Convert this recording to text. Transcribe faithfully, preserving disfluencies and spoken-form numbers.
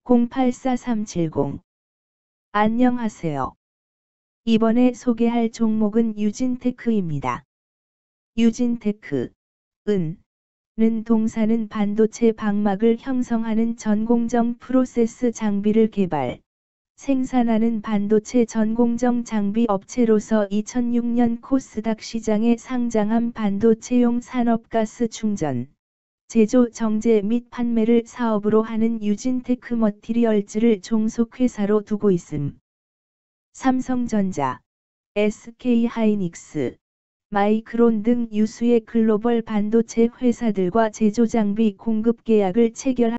공팔사 삼칠공. 안녕하세요. 이번에 소개할 종목은 유진테크입니다. 유진테크, 은, 는 동사는 반도체 방막을 형성하는 전공정 프로세스 장비를 개발, 생산하는 반도체 전공정 장비 업체로서 이천육 년 코스닥 시장에 상장한 반도체용 산업가스 충전, 제조 정제 및 판매를 사업으로 하는 유진테크 머티리얼즈를 종속회사로 두고 있음. 삼성전자, 에스케이하이닉스, 마이크론 등 유수의 글로벌 반도체 회사들과 제조 장비 공급 계약을 체결